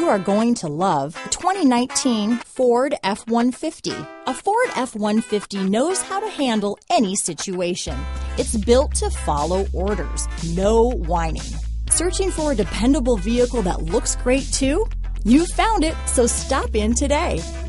you are going to love the 2019 Ford F-150. A Ford F-150 knows how to handle any situation. It's built to follow orders, no whining. Searching for a dependable vehicle that looks great too? You found it, so stop in today.